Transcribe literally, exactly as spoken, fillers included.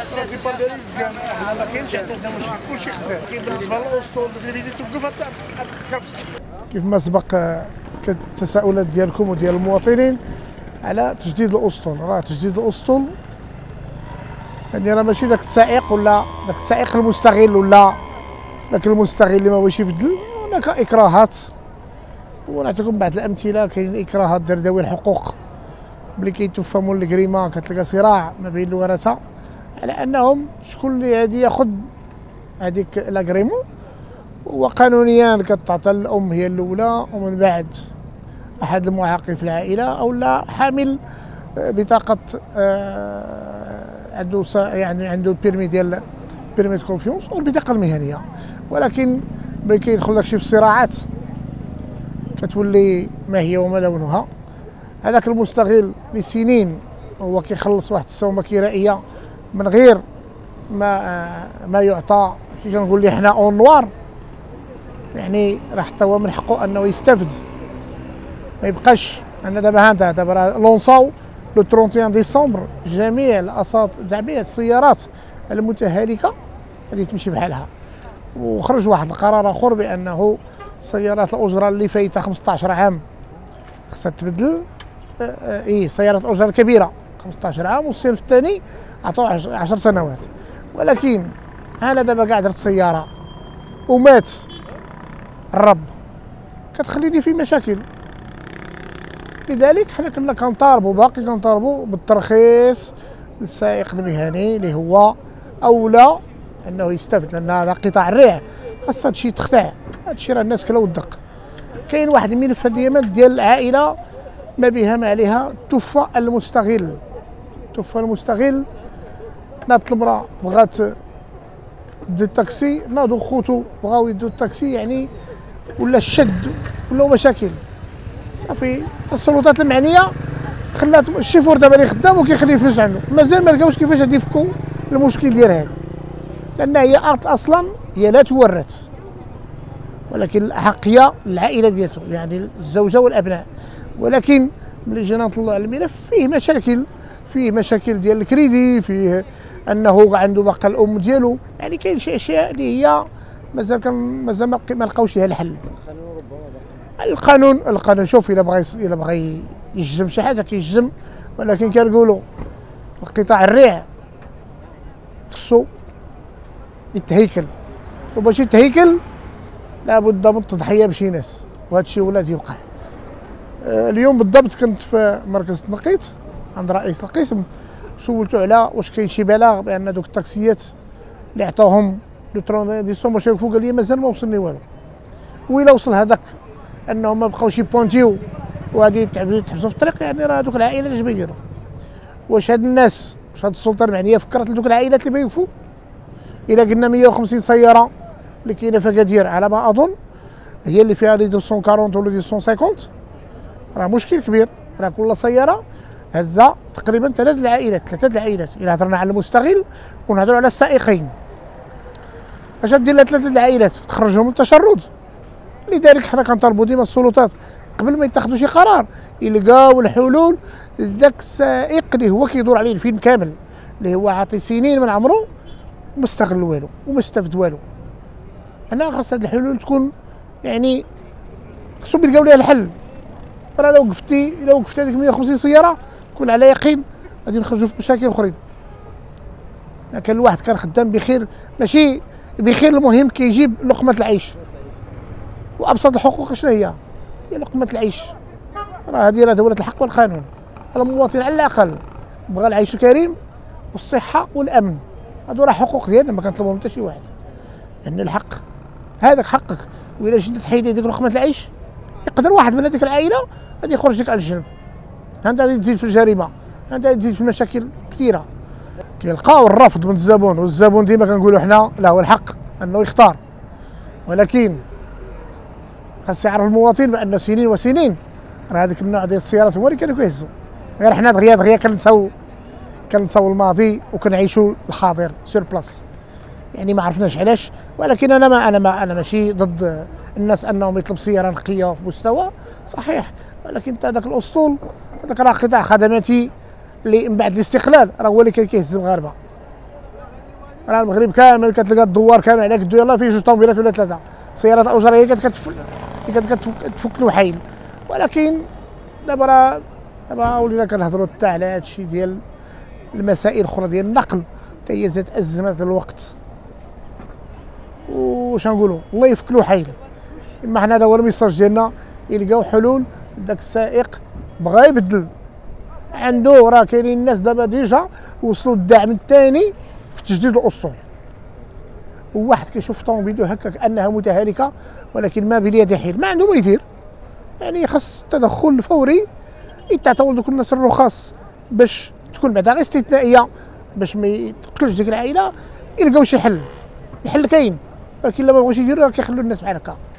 راه في بار ديال الزكان حنا ما كاينش عندنا مشكل كلشي خدام. كاين بالنسبه للاسطول اللي بديتي توقف كيف ما سبق التساؤلات ديالكم وديال المواطنين على تجديد الاسطول. راه تجديد الاسطول يعني راه ماشي داك السائق ولا داك السائق المستغل ولا داك المستغل اللي ما بغاش يبدل. هناك اكراهات ونعطيكم بعض الامثله. كاين اكراهات ديال ذوي الحقوق ملي كيتفهموا الكريمه كتلقى صراع ما بين الورثه على انهم شكون اللي غادي ياخذ هذيك لاكريمون، وقانونيا كتعطى الام هي الاولى ومن بعد احد المعاقين في العائله او لا حامل بطاقه عنده يعني عنده البيرمي ديال بيرمي دو كونفيونس والبطاقه المهنيه. ولكن ملي كيدخل داكشي في الصراعات كتولي ما هي وما لونها. هذاك المستغل لسنين هو كيخلص واحد السومه كرائيه من غير ما ما يعطى. كي كنقول لي حنا اون نوار يعني راه حتى هو من حقه انه يستافد، ما يبقاش. انا دابا هانت دابا راه لونصاو لو واحد وثلاثين ديسمبر جميع الاساط جميع السيارات المتهالكه غادي تمشي بحالها. وخرج واحد القرار اخر بانه سيارات الاجره اللي فايته خمسطاش عام خصها تبدل. ايه سيارات الاجره الكبيره خمسطاش عام والصنف الثاني عطوه عشر سنوات. ولكن انا دابا كاع درت سياره ومات الرب كتخليني في مشاكل. لذلك حنا كنا كنطالبوا باقي كنطالبوا بالترخيص للسائق المهني اللي هو اولى انه يستافد، لان هذا قطاع الريع خاص هادشي يتختع. هادشي راه الناس كلا ودق. كاين واحد الملف اليمات ديال العائله ما بها ما عليها. توفى المستغل توفى المستغل ناضت المراه بغات دي التاكسي، ناضوا خوتو بغاو يدوا التاكسي يعني ولا الشد ولاو مشاكل. صافي السلطات المعنيه خلات الشيفور دابا اللي خدام وكيخلي فلوس عنده مازال ما لقاوش كيفاش غادي يفكوا المشكل ديال هذا، لان هي اصلا هي لا تورث ولكن الاحقيه للعائله ديالته يعني الزوجه والابناء. ولكن ملي جينا نطلعوا على الملف فيه مشاكل، فيه مشاكل ديال الكريدي، فيه انه عنده باقا الام ديالو. يعني كاين شي اشياء اللي هي مازال كان مازال ما لقاوش لها الحل. القانون القانون شوف الا بغى الا بغى يجزم شي حاجه كيجزم، ولكن كنقولوا القطاع الريع خصو يتهيكل، وباش يتهيكل لابد من التضحيه بشي ناس، وهذا الشيء ولات يوقع. اليوم بالضبط كنت في مركز التنقيط عند رئيس القسم، سولته على واش كاين شي بلاغ بان دوك التاكسيات اللي عطاوهم لو ثلاثين ديسمبر باش يوقفوا. قال لي مازال ما وصلني والو. وإلا وصل هذاك انهم ما بقاوش يبونتيو وغادي يتحبسوا في الطريق، يعني راه هذوك العائلات اش بيديروا؟ واش هاد الناس واش هاد السلطه المعنيه فكرت لدوك العائلات اللي بيوقفوا؟ الا قلنا مية وخمسين سياره اللي كاينه في اكادير على ما اظن هي اللي فيها لي مئتين وأربعين ولا مئتين وخمسين، راه مشكل كبير. راه كل سياره هزه تقريبا ثلاث العائلات ثلاثه العائلات. الا هضرنا على المستغل ونهضروا على السائقين، اش دير لها ثلاثه العائلات؟ تخرجهم من التشرد. لذلك حنا كنطالبوا ديما السلطات قبل ما يتخذوا شي قرار يلقاو الحلول لذاك السائق اللي هو كيدور عليه الفيلم كامل، اللي هو عاطي سنين من عمره وما استغل والو وما استفد والو. انا خاص هاد الحلول تكون يعني خصو يلقاو ليها الحل. راه لو وقفتي لو وقفت هذيك مية وخمسين سياره كون على يقين غادي نخرجوا في مشاكل اخرين. كان الواحد كان خدام بخير، ماشي بخير، المهم كيجيب لقمه العيش. وابسط الحقوق شنو هي؟ هي لقمه العيش. راه هذه راه دوله الحق والقانون. المواطن على الاقل بغى العيش الكريم والصحه والامن، هادو راه حقوق ديالنا ما كنطلبوهم حتى شي واحد. لان يعني الحق هذاك حقك، والا جيت تحيد هذيك لقمه العيش يقدر واحد من هذيك العائله غادي يخرج لك على الجنب. انت غادي تزيد في الجريمه، انت غادي تزيد في المشاكل كثيره. كيلقاو الرفض من الزبون، والزبون ديما كنقولوا حنا له الحق انه يختار، ولكن خاص يعرف المواطن بان سنين وسنين راه هذيك النوع ديال السيارات هما اللي كانوا كيهزوا. غير حنا دغيا دغيا كنساو كنساو الماضي وكنعيشوا الحاضر سور بلاص. يعني ما عرفناش علاش، ولكن انا ما انا ما انا ماشي ضد الناس انهم يطلب سياره نقيه وفي مستوى صحيح، ولكن هذاك الاسطول هذاك راه قطاع خدماتي اللي من بعد الاستقلال راه هو اللي كان كيهز المغاربه. راه المغرب كامل كتلقى الدوار كامل على كدو يلاه فيه جوج طوموبيلات ولا ثلاثه، سيارات اجره هي كتفك كتفك الوحيل. ولكن دابا راه دابا ولينا كنهضروا حتى على هادشي ديال المسائل الاخرى ديال النقل حتى هي زاد ازمه الوقت. واش غنقولوا الله يفك الوحيل. اما حنا هذا هو الميساج ديالنا، يلقاو حلول لذاك السائق بغا يبدل عنده. راه كاينين الناس دابا ديجا وصلوا الدعم الثاني في تجديد الاسطول. وواحد كيشوف طوموبيلو هكا كانها متهالكه ولكن ما بيد حيل، ما عنده ما يدير. يعني خاص التدخل فوري، يتعطوا دوك الناس الرخص باش تكون بعدا غير استثنائيه باش ما يتقتلش ديك العائله. يلقاو شي حل، الحل كاين، ولكن الا ما بغاوش يديروا راه كيخلوا الناس بحال هكا.